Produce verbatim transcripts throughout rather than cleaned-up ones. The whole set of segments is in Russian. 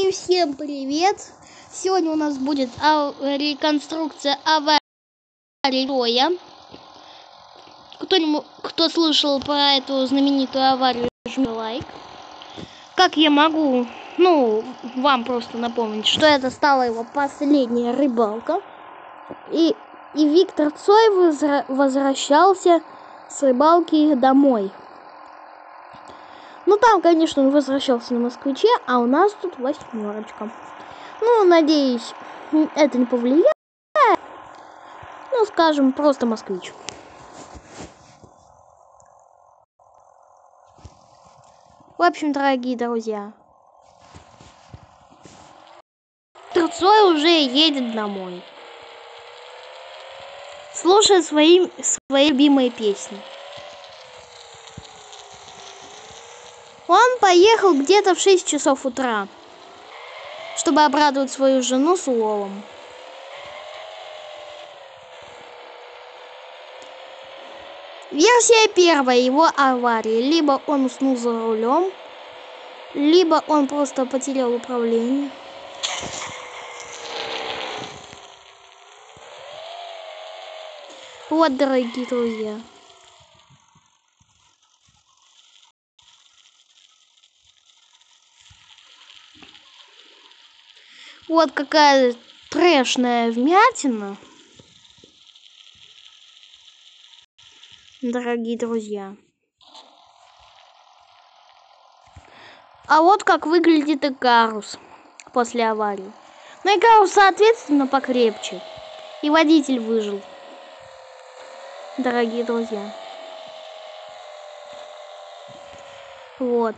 И всем привет! Сегодня у нас будет реконструкция аварии Троя. Кто-нибудь, кто слышал про эту знаменитую аварию, жми лайк. Как я могу, ну, вам просто напомнить, что это стала его последняя рыбалка. И, и Виктор Цой возра- возвращался с рыбалки домой. Ну, там, конечно, он возвращался на москвиче, а у нас тут восьмерочка. Ну, надеюсь, это не повлияет. Ну, скажем, просто москвич. В общем, дорогие друзья, Цой уже едет домой. Слушая свои, свои любимые песни. Он поехал где-то в шесть часов утра, чтобы обрадовать свою жену с уловом. Версия первая его аварии. Либо он уснул за рулем, либо он просто потерял управление. Вот, дорогие друзья. Вот какая трэшная вмятина. Дорогие друзья. А вот как выглядит Икарус после аварии. Но Икарус, соответственно, покрепче. И водитель выжил. Дорогие друзья. Вот.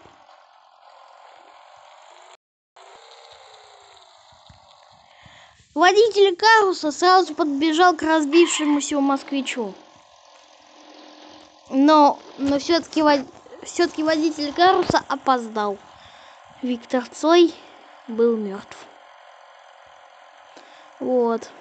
Водитель Икаруса сразу подбежал к разбившемуся москвичу. Но, но все-таки все-таки водитель Икаруса опоздал. Виктор Цой был мертв. Вот.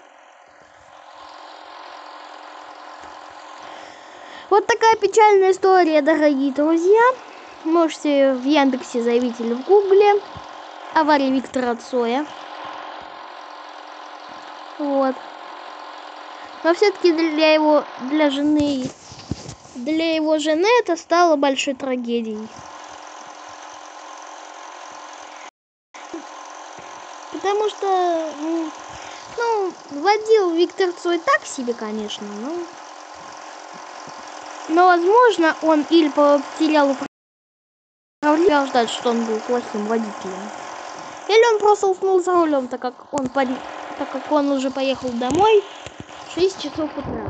Вот такая печальная история, дорогие друзья. Можете в Яндексе заявить или в Гугле. Авария Виктора Цоя. Вот. Но все-таки для его, для жены, для его жены это стало большой трагедией. Потому что, ну, водил Виктор Цой так себе, конечно, но... Но, возможно, он или потерял управление, ждать, что он был плохим водителем. Или он просто уснул за рулем, так как он, под... так как он уже поехал домой в шесть часов утра.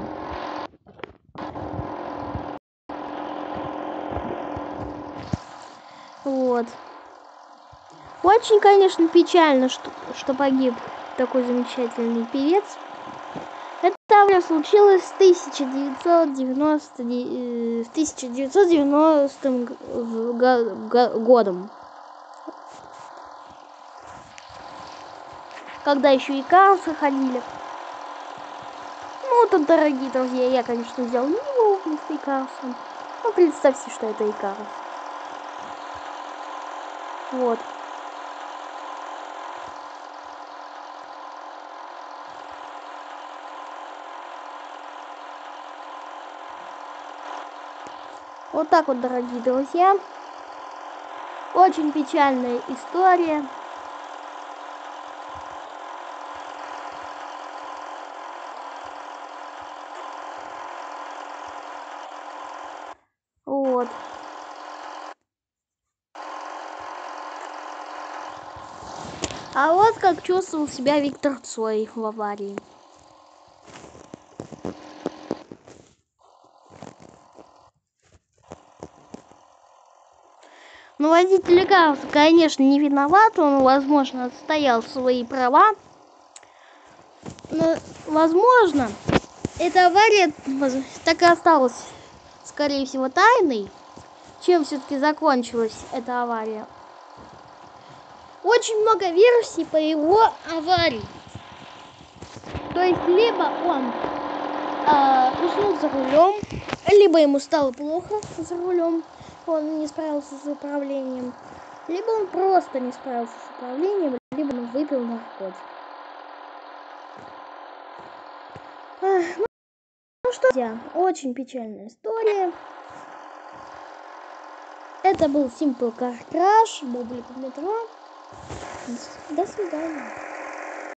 Вот. Очень, конечно, печально, что, что погиб такой замечательный певец. Это авария случилась в тысяча девятьсот девяностом годом. Когда еще и Икарусы ходили. Ну, тут, дорогие друзья, я, конечно, взял его вместо Икаруса. Ну, представьте, что это Икарус. Вот. Вот так вот, дорогие друзья. Очень печальная история. Вот. А вот как чувствовал себя Виктор Цой в аварии. Но водитель Икаруса, конечно, не виноват. Он, возможно, отстоял свои права. Но, возможно, эта авария так и осталась, скорее всего, тайной. Чем все-таки закончилась эта авария? Очень много версий по его аварии. То есть, либо он э, уснул за рулем, либо ему стало плохо за рулем, он не справился с управлением, Либо он просто не справился с управлением, либо он выпил наркотик. Ах, ну, ну что, друзья, очень печальная история. Это был Simple Car Crash, Бублик в метро. До свидания.